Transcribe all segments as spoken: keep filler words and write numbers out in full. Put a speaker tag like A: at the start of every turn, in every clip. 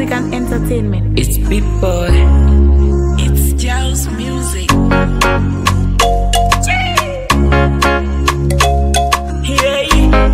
A: music and entertainment.
B: It's Big Boy.
C: It's Gels Music.
B: Yeah.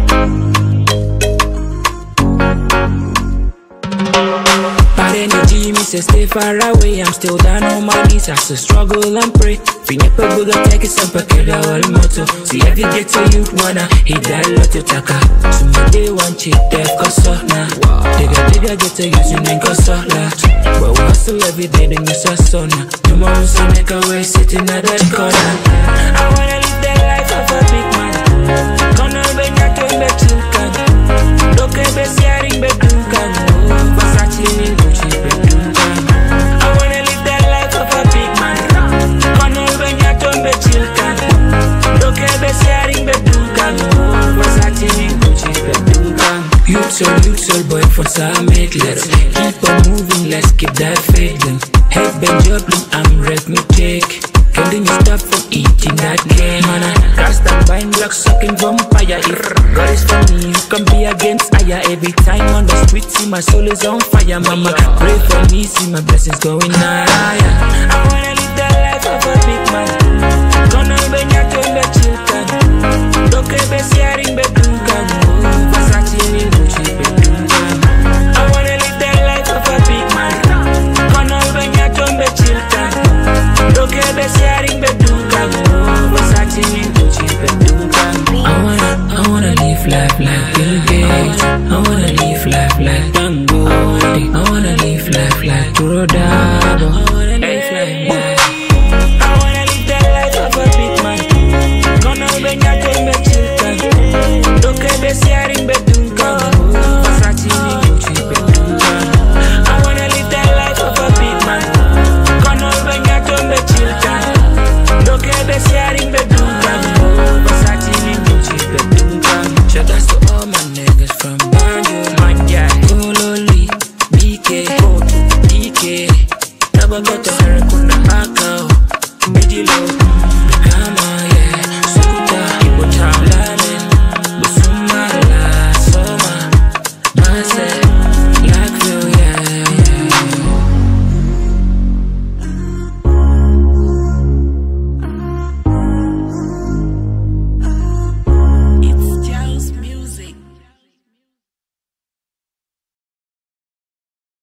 B: Bad energy, me say stay far away. I'm still down on my knees, I still struggle and pray. Finepe buga take it up, keda wal moto. See every get to youth wanna hit that lot to taka. Somebody one chick deaf koso na. Digga digga get to using and koso la. But we hustle every day, then you so so na. Tomorrow so make a way sitting at that corner. I wanna live the life of a big man. Kono benya to be chilkan. Doke be siaring be dunkan. Versace ni Gucci be dunkan. I wanna live the life of a big man. Kono benya to be chilkan. Doke be siaring be dunkan. Versace ni Gucci be dunkan. Youth soul, youth soul boy for some make. Let's keep on moving, let's keep that faith. Head bend juggling, I'm rep me take. Can you stop from eating that game? Man, I cast and bind block sucking vampire. If God is for me, you can be against Aya. Every time on the street, see my soul is on fire. Mama, pray for me, see my blessings going higher. I wanna live the life of a big man. Gonna be your turn, be chilkan. Doke be siaring be dunkan. Versace ni Gucci be dunkan. I wanna live the life of a big man. Gonna be your turn, be chilkan. Doke be siaring be dunkan. Versace ni Gucci be dunkan. I wanna, I wanna live life like Bill Gates. I wanna live life like Dango. I wanna live life like Turodabo. Hey, fly back. I wanna live the life of a big man. Gonna be your turn, be chilkan. Doke be siaring be dunkan.